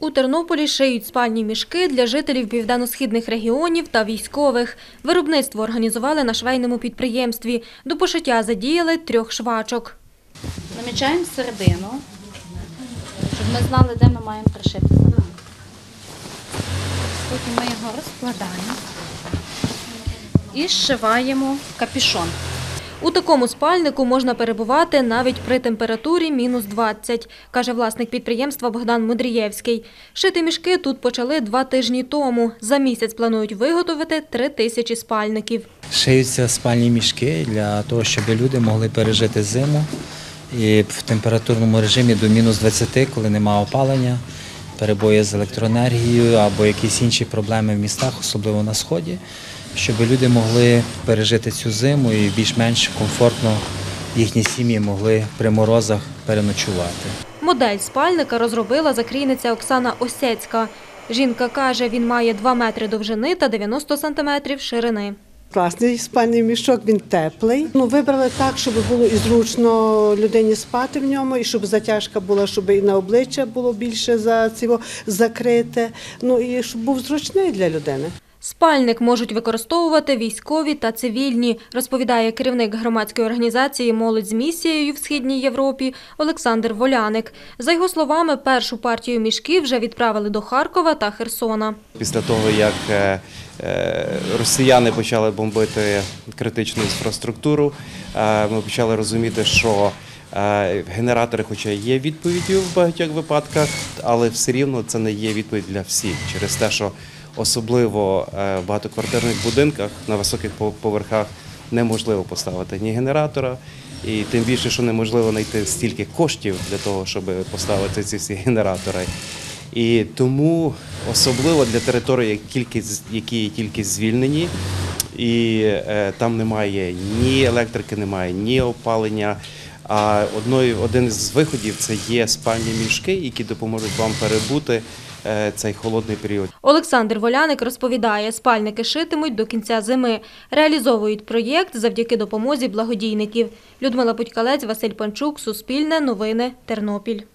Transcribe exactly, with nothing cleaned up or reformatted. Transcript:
У Тернополі шиють спальні мішки для жителів південно-східних регіонів та військових. Виробництво організували на швейному підприємстві. До пошиття задіяли трьох швачок. Намічаємо середину, щоб ми знали, де ми маємо пришити. Потім ми його розкладаємо і зшиваємо капюшон. У такому спальнику можна перебувати навіть при температурі мінус двадцять, каже власник підприємства Богдан Мудрієвський. Шити мішки тут почали два тижні тому. За місяць планують виготовити три тисячі спальників. Шиються спальні мішки для того, щоб люди могли пережити зиму і в температурному режимі до мінус двадцяти, коли немає опалення, перебої з електроенергією або якісь інші проблеми в містах, особливо на сході, щоб люди могли пережити цю зиму і більш-менш комфортно їхні сім'ї могли при морозах переночувати. Модель спальника розробила закрійниця Оксана Осєцька. Жінка каже, він має два метри довжини та дев'яносто сантиметрів ширини. Класний спальний мішок, він теплий. Ну, вибрали так, щоб було і зручно людині спати в ньому, і щоб затяжка була, щоб і на обличчя було більше за цього закрите, ну і щоб був зручний для людини. Спальник можуть використовувати військові та цивільні, розповідає керівник громадської організації «Молодь з місією» в Східній Європі Олександр Воляник. За його словами, першу партію мішків вже відправили до Харкова та Херсона. Після того, як росіяни почали бомбити критичну інфраструктуру, ми почали розуміти, що генератори, хоча є відповіддю в багатьох випадках, але все рівно це не є відповідь для всіх через те, що особливо в багатоквартирних будинках на високих поверхах неможливо поставити ні генератора, і тим більше, що неможливо знайти стільки коштів для того, щоб поставити ці всі генератори. І тому особливо для територій, які тільки звільнені, і там немає ні електрики, немає ні опалення, а один з виходів – це є спальні мішки, які допоможуть вам перебути цей холодний період. Олександр Воляник розповідає, спальники шитимуть до кінця зими. Реалізовують проєкт завдяки допомозі благодійників. Людмила Путькалець, Василь Панчук, Суспільне, Новини, Тернопіль.